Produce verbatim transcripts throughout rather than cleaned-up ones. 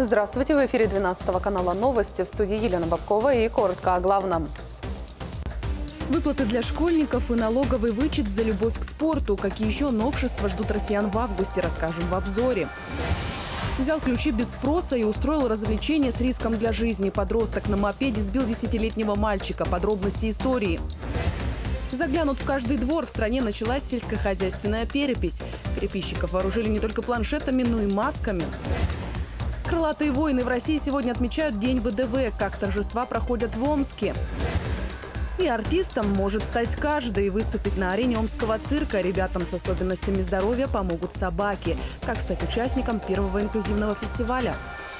Здравствуйте, в эфире двенадцатого канала новости, в студии Елена Бабкова и коротко о главном. Выплаты для школьников и налоговый вычет за любовь к спорту. Какие еще новшества ждут россиян в августе, расскажем в обзоре. Взял ключи без спроса и устроил развлечение с риском для жизни. Подросток на мопеде сбил десятилетнего мальчика. Подробности истории. Заглянут в каждый двор. В стране началась сельскохозяйственная перепись. Переписчиков вооружили не только планшетами, но и масками. Крылатые войны в России сегодня отмечают День вэ дэ вэ. Как торжества проходят в Омске. И артистом может стать каждый. Выступить на арене Омского цирка ребятам с особенностями здоровья помогут собаки. Как стать участником первого инклюзивного фестиваля?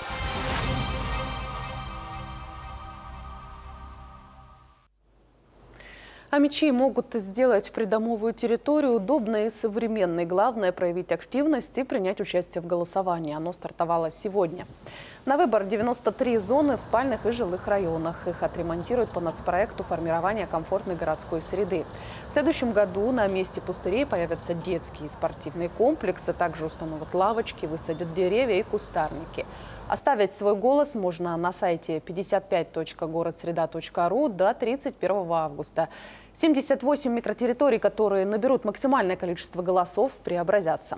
Омичи могут сделать придомовую территорию удобной и современной. Главное – проявить активность и принять участие в голосовании. Оно стартовало сегодня. На выбор девяносто три зоны в спальных и жилых районах. Их отремонтируют по нацпроекту формирования комфортной городской среды. В следующем году на месте пустырей появятся детские и спортивные комплексы. Также установят лавочки, высадят деревья и кустарники. Оставить свой голос можно на сайте пятьдесят пять точка городсреда точка ру до тридцать первого августа. семьдесят восемь микротерриторий, которые наберут максимальное количество голосов, преобразятся.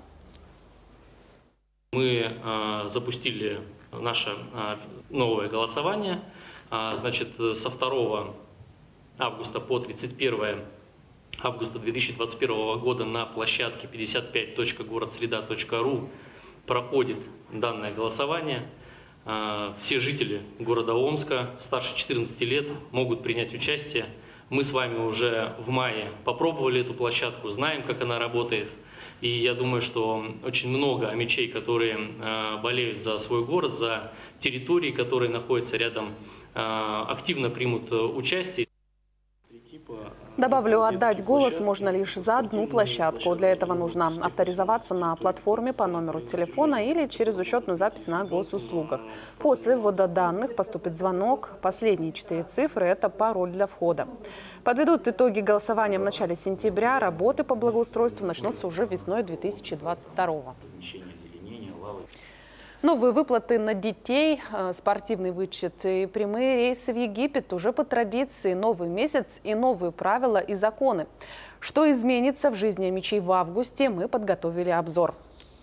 Мы э, запустили наше э, новое голосование. Э, значит, со второго августа по тридцать первое августа две тысячи двадцать первого года на площадке пятьдесят пять точка городсреда точка ру проходит данное голосование. Все жители города Омска старше четырнадцати лет могут принять участие. Мы с вами уже в мае попробовали эту площадку, знаем, как она работает. И я думаю, что очень много омичей, которые болеют за свой город, за территории, которые находятся рядом, активно примут участие. Добавлю, отдать голос можно лишь за одну площадку. Для этого нужно авторизоваться на платформе по номеру телефона или через учетную запись на госуслугах. После ввода данных поступит звонок. Последние четыре цифры – это пароль для входа. Подведут итоги голосования в начале сентября. Работы по благоустройству начнутся уже весной две тысячи двадцать второго. Новые выплаты на детей, спортивный вычет и прямые рейсы в Египет уже по традиции. Новый месяц и новые правила и законы. Что изменится в жизни омичей в августе, мы подготовили обзор.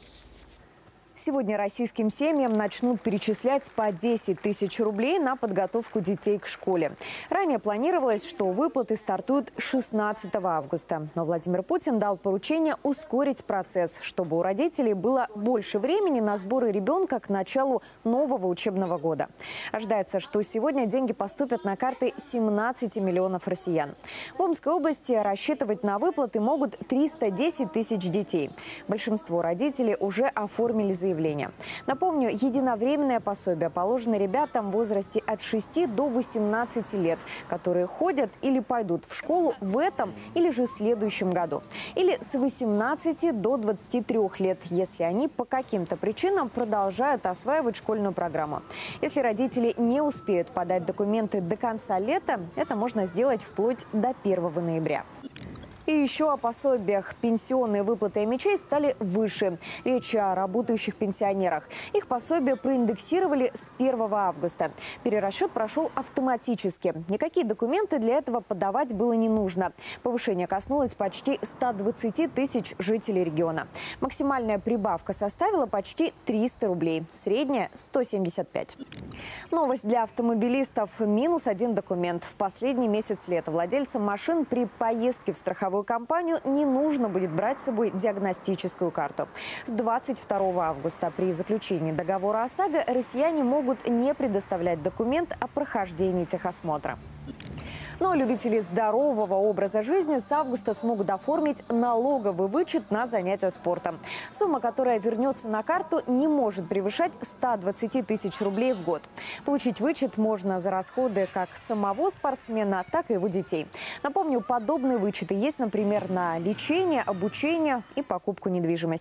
Сегодня российским семьям начнут перечислять по десять тысяч рублей на подготовку детей к школе. Ранее планировалось, что выплаты стартуют шестнадцатого августа. Но Владимир Путин дал поручение ускорить процесс, чтобы у родителей было больше времени на сборы ребенка к началу нового учебного года. Ожидается, что сегодня деньги поступят на карты семнадцати миллионов россиян. В Омской области рассчитывать на выплаты могут триста десять тысяч детей. Большинство родителей уже оформили заявление. Напомню, единовременное пособие положено ребятам в возрасте от шести до восемнадцати лет, которые ходят или пойдут в школу в этом или же следующем году. Или с восемнадцати до двадцати трёх лет, если они по каким-то причинам продолжают осваивать школьную программу. Если родители не успеют подать документы до конца лета, это можно сделать вплоть до первого ноября. И еще о пособиях. Пенсионные выплаты омичей стали выше. Речь о работающих пенсионерах. Их пособия проиндексировали с первого августа. Перерасчет прошел автоматически. Никакие документы для этого подавать было не нужно. Повышение коснулось почти ста двадцати тысяч жителей региона. Максимальная прибавка составила почти триста рублей. Средняя – сто семьдесят пять. Новость для автомобилистов. Минус один документ. В последний месяц лета владельцам машин при поездке в страховую компанию не нужно будет брать с собой диагностическую карту. С двадцать второго августа при заключении договора ОСАГО россияне могут не предоставлять документ о прохождении техосмотра. Но любители здорового образа жизни с августа смогут оформить налоговый вычет на занятия спортом. Сумма, которая вернется на карту, не может превышать ста двадцати тысяч рублей в год. Получить вычет можно за расходы как самого спортсмена, так и его детей. Напомню, подобные вычеты есть, например, на лечение, обучение и покупку недвижимости.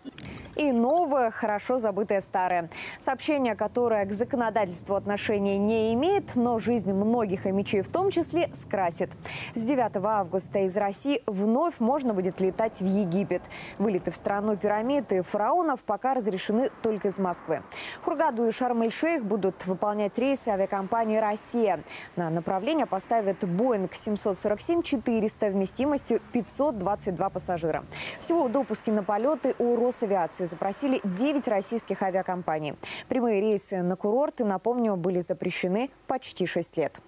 И новое, хорошо забытое старое. Сообщение, которое к законодательству отношения не имеет, но жизнь многих хомячей в том числе скрасит. С девятого августа из России вновь можно будет летать в Египет. Вылеты в страну пирамид и фараонов пока разрешены только из Москвы. Хургаду и Шарм-эль-Шейх будут выполнять рейсы авиакомпании «Россия». На направление поставят Боинг семьсот сорок семь четыреста вместимостью пятьсот двадцать два пассажира. Всего в допуске на полеты у Росавиации запросили девять российских авиакомпаний. Прямые рейсы на курорты, напомню, были запрещены почти шесть лет.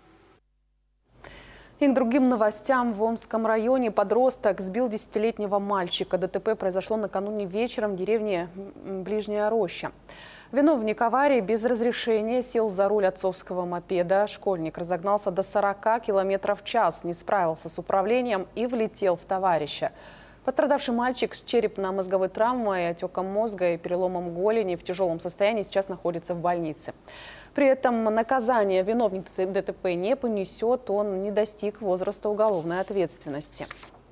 И к другим новостям. В Омском районе подросток сбил десятилетнего мальчика. ДТП произошло накануне вечером в деревне Ближняя Роща. Виновник аварии без разрешения сел за руль отцовского мопеда. Школьник разогнался до сорока километров в час, не справился с управлением и влетел в товарища. Пострадавший мальчик с черепно-мозговой травмой, отеком мозга и переломом голени в тяжелом состоянии сейчас находится в больнице. При этом наказание виновник ДТП не понесет, он не достиг возраста уголовной ответственности.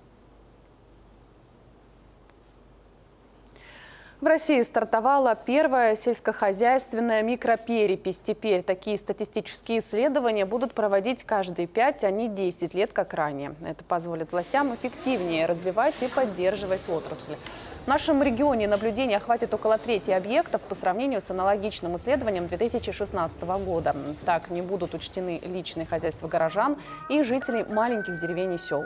В России стартовала первая сельскохозяйственная микроперепись. Теперь такие статистические исследования будут проводить каждые пять, а не десять лет, как ранее. Это позволит властям эффективнее развивать и поддерживать отрасль. В нашем регионе наблюдений охватит около трети объектов по сравнению с аналогичным исследованием две тысячи шестнадцатого года. Так не будут учтены личные хозяйства горожан и жителей маленьких деревень и сел.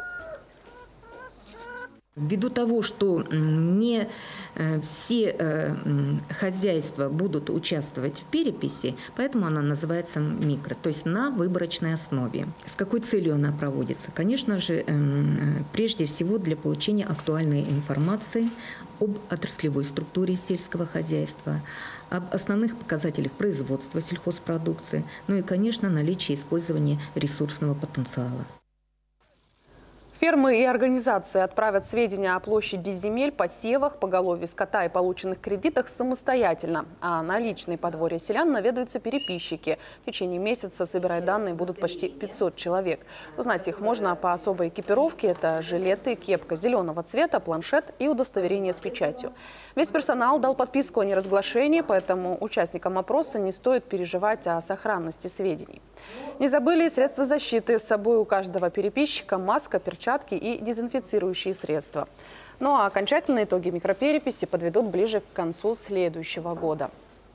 Ввиду того, что не все хозяйства будут участвовать в переписи, поэтому она называется микро, то есть на выборочной основе. С какой целью она проводится? Конечно же, прежде всего для получения актуальной информации об отраслевой структуре сельского хозяйства, об основных показателях производства сельхозпродукции, ну и, конечно, наличие использования ресурсного потенциала. Фермы и организации отправят сведения о площади земель, посевах, поголовье скота и полученных кредитах самостоятельно. А на личные подворья селян наведаются переписчики. В течение месяца собирать данные будут почти пятьсот человек. Узнать их можно по особой экипировке. Это жилеты, кепка зеленого цвета, планшет и удостоверение с печатью. Весь персонал дал подписку о неразглашении, поэтому участникам опроса не стоит переживать о сохранности сведений. Не забыли средства защиты. С собой у каждого переписчика маска, перчатки и дезинфицирующие средства. Ну а окончательные итоги микропереписи подведут ближе к концу следующего года.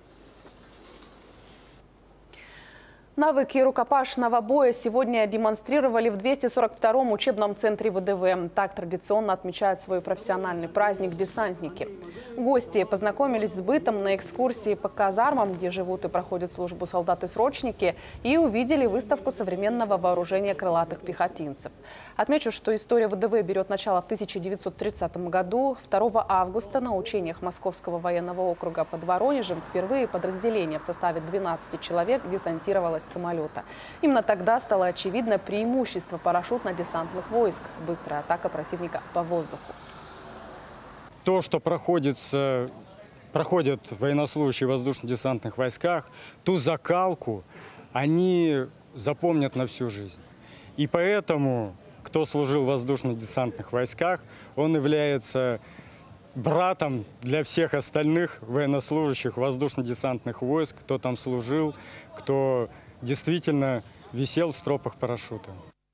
Навыки рукопашного боя сегодня демонстрировали в двухсот сорок втором учебном центре ВДВ. Так традиционно отмечают свой профессиональный праздник десантники. Гости познакомились с бытом на экскурсии по казармам, где живут и проходят службу солдаты-срочники, и увидели выставку современного вооружения крылатых пехотинцев. Отмечу, что история ВДВ берет начало в тысяча девятьсот тридцатом году. второго августа на учениях Московского военного округа под Воронежем впервые подразделение в составе двенадцати человек десантировалось с самолета. Именно тогда стало очевидно преимущество парашютно-десантных войск – быстрая атака противника по воздуху. То, что проходится, проходят военнослужащие в воздушно-десантных войсках, ту закалку они запомнят на всю жизнь. И поэтому, кто служил в воздушно-десантных войсках, он является братом для всех остальных военнослужащих воздушно-десантных войск, кто там служил, кто действительно висел в стропах парашюта.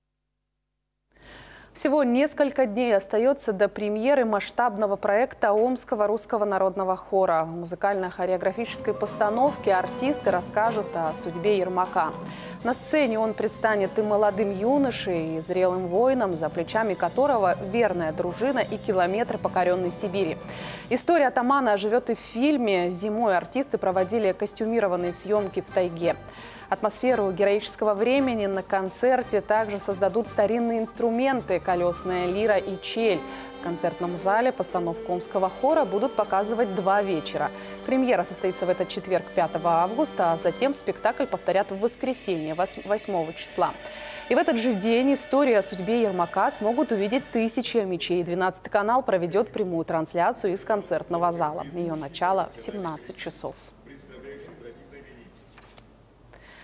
Всего несколько дней остается до премьеры масштабного проекта Омского русского народного хора. В музыкально-хореографической постановке артисты расскажут о судьбе Ермака. На сцене он предстанет и молодым юношей, и зрелым воином, за плечами которого верная дружина и километры покоренной Сибири. История атамана живет и в фильме. Зимой артисты проводили костюмированные съемки в тайге. Атмосферу героического времени на концерте также создадут старинные инструменты – колесная лира и чель. В концертном зале постановку омского хора будут показывать два вечера. Премьера состоится в этот четверг, пятого августа, а затем спектакль повторят в воскресенье, восьмого числа. И в этот же день историю о судьбе Ермака смогут увидеть тысячи омичей. двенадцатый канал проведет прямую трансляцию из концертного зала. Ее начало в семнадцать часов.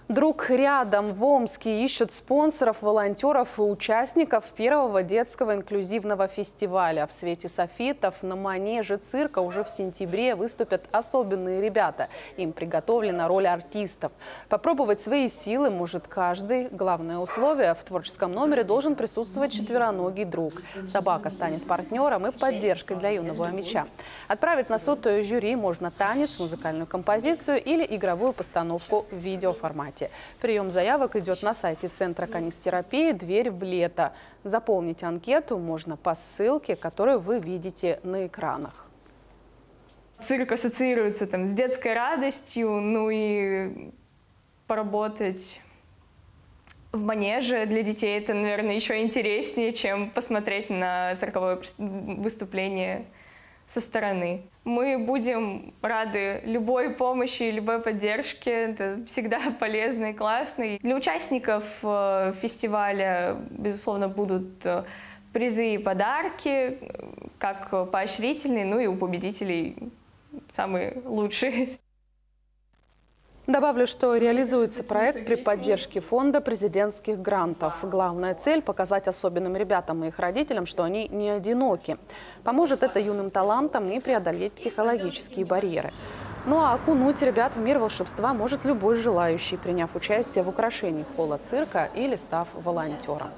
Друг рядом. В Омске ищут спонсоров, волонтеров и участников первого детского инклюзивного фестиваля. В свете софитов на манеже цирка уже в сентябре выступят особенные ребята. Им приготовлена роль артистов. Попробовать свои силы может каждый. Главное условие – в творческом номере должен присутствовать четвероногий друг. Собака станет партнером и поддержкой для юного омича. Отправить на суд жюри можно танец, музыкальную композицию или игровую постановку в видеоформате. Прием заявок идет на сайте Центра канистерапии «Дверь в лето». Заполнить анкету можно по ссылке, которую вы видите на экранах. Цирк ассоциируется там с детской радостью, ну и поработать в манеже для детей это, наверное, еще интереснее, чем посмотреть на цирковое выступление со стороны. Мы будем рады любой помощи, любой поддержке. Это всегда полезно и классно. Для участников фестиваля, безусловно, будут призы и подарки, как поощрительные, ну и у победителей самые лучшие. Добавлю, что реализуется проект при поддержке фонда президентских грантов. Главная цель – показать особенным ребятам и их родителям, что они не одиноки. Поможет это юным талантам и преодолеть психологические барьеры. Ну а окунуть ребят в мир волшебства может любой желающий, приняв участие в украшении холла цирка или став волонтером.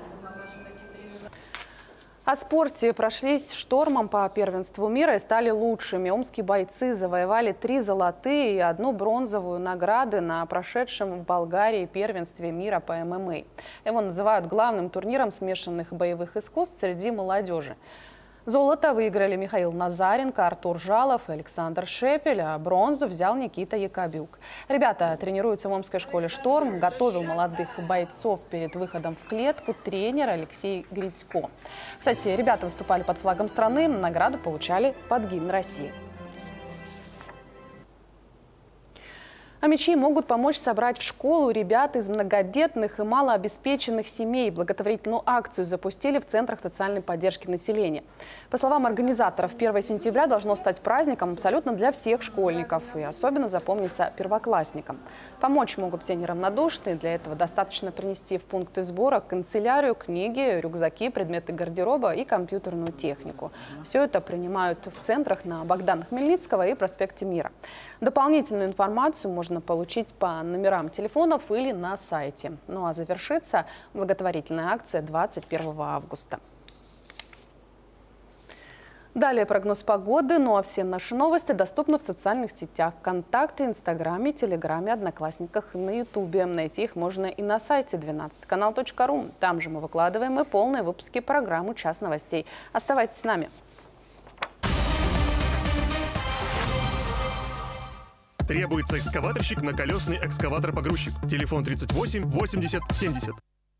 О спорте. Прошлись штормом по первенству мира и стали лучшими. Омские бойцы завоевали три золотые и одну бронзовую награды на прошедшем в Болгарии первенстве мира по эм эм а. Его называют главным турниром смешанных боевых искусств среди молодежи. Золото выиграли Михаил Назаренко, Артур Жалов и Александр Шепель, а бронзу взял Никита Якобюк. Ребята тренируются в Омской школе «Шторм». Готовил молодых бойцов перед выходом в клетку тренер Алексей Грицько. Кстати, ребята выступали под флагом страны, награду получали под гимн России. Омичи могут помочь собрать в школу ребят из многодетных и малообеспеченных семей. Благотворительную акцию запустили в центрах социальной поддержки населения. По словам организаторов, первое сентября должно стать праздником абсолютно для всех школьников и особенно запомнится первоклассникам. Помочь могут все неравнодушные. Для этого достаточно принести в пункты сбора канцелярию, книги, рюкзаки, предметы гардероба и компьютерную технику. Все это принимают в центрах на Богдана Хмельницкого и проспекте Мира. Дополнительную информацию можно получить по номерам телефонов или на сайте. Ну а завершится благотворительная акция двадцать первого августа. Далее прогноз погоды. Ну а все наши новости доступны в социальных сетях ВКонтакте, Инстаграме, Телеграме, Одноклассниках и на Ютубе. Найти их можно и на сайте двенадцать канал точка ру. Там же мы выкладываем и полные выпуски программы «Час новостей». Оставайтесь с нами. Требуется экскаваторщик на колесный экскаватор-погрузчик. Телефон тридцать восемь восемьдесят семьдесят.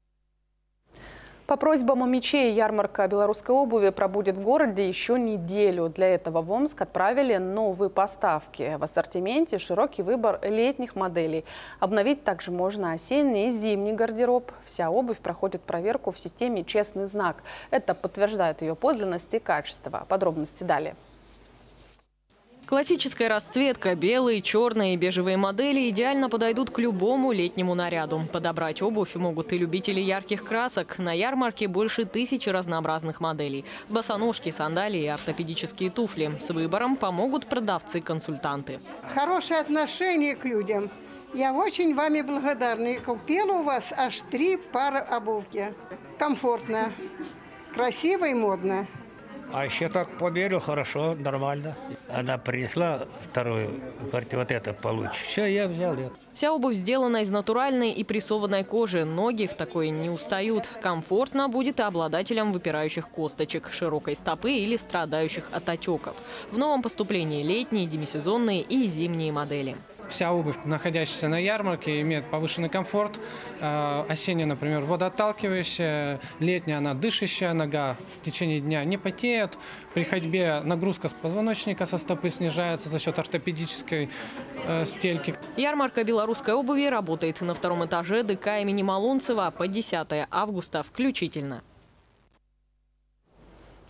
По просьбам омичей ярмарка белорусской обуви пробудет в городе еще неделю. Для этого в Омск отправили новые поставки. В ассортименте широкий выбор летних моделей. Обновить также можно осенний и зимний гардероб. Вся обувь проходит проверку в системе «Честный знак». Это подтверждает ее подлинность и качество. Подробности далее. Классическая расцветка, белые, черные и бежевые модели идеально подойдут к любому летнему наряду. Подобрать обувь могут и любители ярких красок. На ярмарке больше тысячи разнообразных моделей. Босоножки, сандалии и ортопедические туфли. С выбором помогут продавцы-консультанты. Хорошее отношение к людям. Я очень вами благодарна. Я купила у вас аж три пары обувки. Комфортно, красиво и модно. А еще так померил, хорошо, нормально. Она принесла вторую, говорит, вот это получше. Все, я взял это. Вся обувь сделана из натуральной и прессованной кожи. Ноги в такой не устают. Комфортно будет и обладателям выпирающих косточек, широкой стопы или страдающих от отеков. В новом поступлении летние, демисезонные и зимние модели. Вся обувь, находящаяся на ярмарке, имеет повышенный комфорт. Осенняя, например, водоотталкивающая, летняя она дышащая, нога в течение дня не потеет. При ходьбе нагрузка с позвоночника со стопы снижается за счет ортопедической э, стельки. Ярмарка белорусской обуви работает на втором этаже ДК имени Малунцева по десятое августа включительно.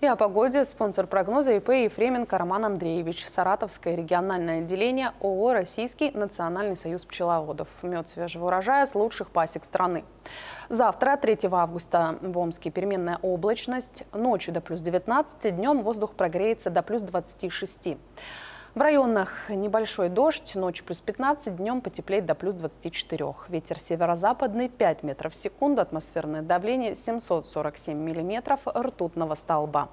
И о погоде. Спонсор прогноза ИП Ефременко Роман Андреевич. Саратовское региональное отделение ООО «Российский национальный союз пчеловодов». Мед свежего урожая с лучших пасек страны. Завтра, третьего августа, в Омске переменная облачность. Ночью до плюс девятнадцати, днем воздух прогреется до плюс двадцати шести. В районах небольшой дождь, ночью плюс пятнадцать, днем потеплеет до плюс двадцати четырёх. Ветер северо-западный пять метров в секунду, атмосферное давление семьсот сорок семь миллиметров ртутного столба.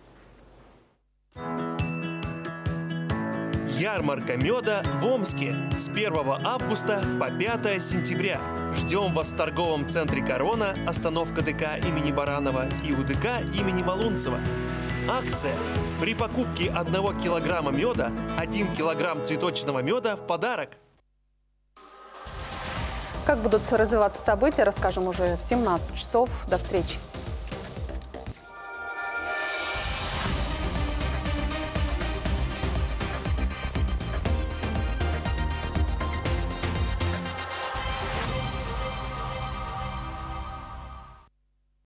Ярмарка меда в Омске с первого августа по пятое сентября. Ждем вас в торговом центре «Корона», остановка ДК имени Баранова и УДК имени Малунцева. Акция. При покупке одного килограмма меда один килограмм цветочного меда в подарок. Как будут развиваться события, расскажем уже в семнадцать часов. До встречи.